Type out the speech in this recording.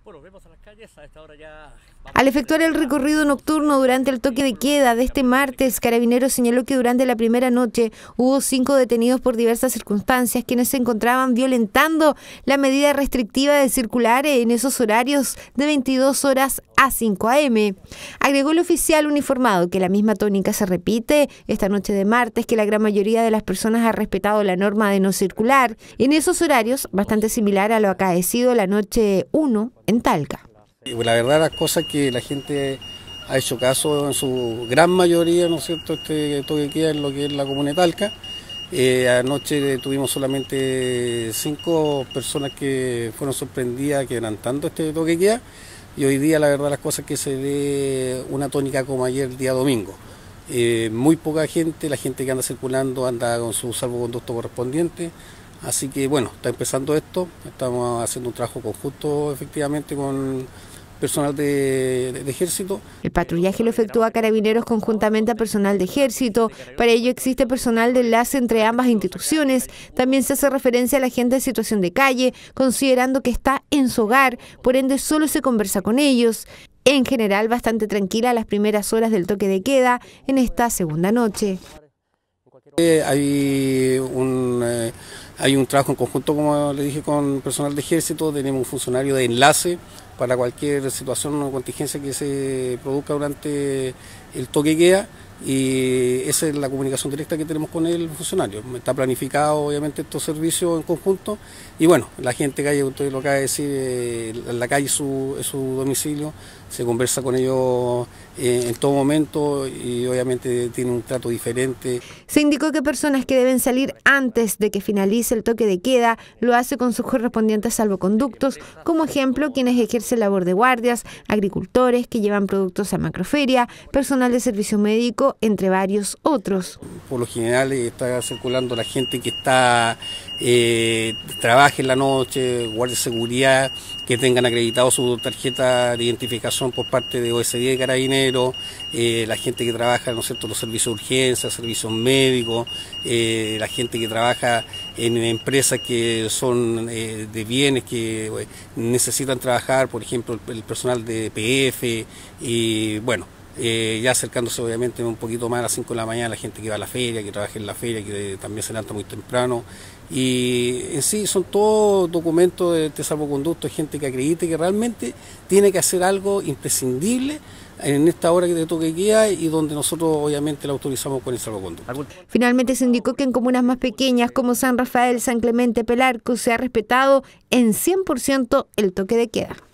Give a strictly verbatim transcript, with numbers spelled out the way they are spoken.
Al efectuar el recorrido nocturno durante el toque de queda de este martes, Carabineros señaló que durante la primera noche hubo cinco detenidos por diversas circunstancias quienes se encontraban violentando la medida restrictiva de circular en esos horarios de veintidós horas a cinco a eme. Agregó el oficial uniformado que la misma tónica se repite esta noche de martes, que la gran mayoría de las personas ha respetado la norma de no circular en esos horarios, bastante similar a lo acaecido la noche uno en Talca. La verdad, las cosas que la gente ha hecho caso en su gran mayoría, ¿no es cierto?, este toque de queda en lo que es la comuna de Talca. Eh, anoche tuvimos solamente cinco personas que fueron sorprendidas quebrantando este toque de queda, y hoy día la verdad las cosas que se ve una tónica como ayer el día domingo. Eh, muy poca gente, la gente que anda circulando anda con su salvoconducto correspondiente. Así que bueno, está empezando esto, estamos haciendo un trabajo conjunto efectivamente con personal de, de, de Ejército. El patrullaje lo efectúa Carabineros conjuntamente a personal de Ejército. Para ello existe personal de enlace entre ambas instituciones. También se hace referencia a la gente en situación de calle, considerando que está en su hogar, por ende solo se conversa con ellos. En general, bastante tranquila las primeras horas del toque de queda en esta segunda noche. Eh, hay un eh, hay un trabajo en conjunto, como le dije, con personal de Ejército. Tenemos un funcionario de enlace para cualquier situación o contingencia que se produzca durante el toque de queda, y esa es la comunicación directa que tenemos con el funcionario. Está planificado obviamente estos servicios en conjunto, y bueno, la gente calle, usted lo acaba de decir, eh, la calle es su, es su domicilio, se conversa con ellos eh, en todo momento, y obviamente tiene un trato diferente. Se indicó que personas que deben salir antes de que finalice el toque de queda lo hace con sus correspondientes salvoconductos, como ejemplo quienes ejercen labor de guardias, agricultores que llevan productos a macroferia, personal de servicio médico, entre varios otros. Por lo general está circulando la gente que está eh, trabaja en la noche, guardia de seguridad, que tengan acreditado su tarjeta de identificación por parte de O S D de Carabineros, eh, la gente que trabaja, ¿no es cierto?, los servicios de urgencia, servicios médicos, eh, la gente que trabaja en empresas que son eh, de bienes que eh, necesitan trabajar, por ejemplo el, el personal de P F, y bueno, Eh, ya acercándose obviamente un poquito más a las cinco de la mañana, la gente que va a la feria, que trabaja en la feria, que también se levanta muy temprano, y en sí son todos documentos de, de salvoconducto, gente que acredite que realmente tiene que hacer algo imprescindible en esta hora que de toque de queda, y donde nosotros obviamente la autorizamos con el salvoconducto. Finalmente se indicó que en comunas más pequeñas como San Rafael, San Clemente, Pelarco se ha respetado en cien por ciento el toque de queda.